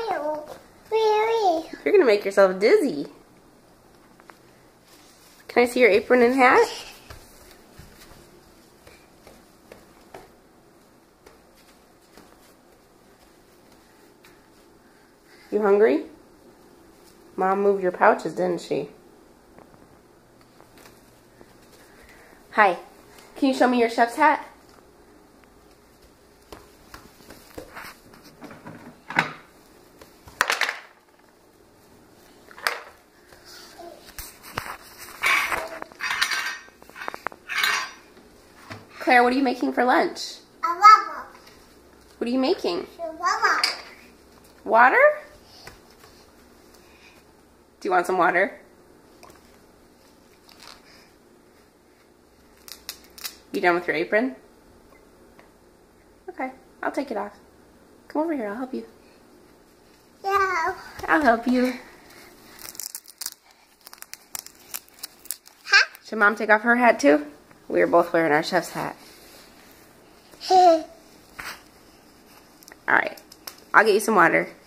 You're gonna make yourself dizzy. Can I see your apron and hat? You hungry? Mom moved your pouches, didn't she? Hi. Can you show me your chef's hat? Claire, what are you making for lunch? What are you making? Water? Do you want some water? You done with your apron? Okay, I'll take it off. Come over here, I'll help you. Yeah. I'll help you. Huh? Should Mom take off her hat too? We are both wearing our chef's hat. Alright, I'll get you some water.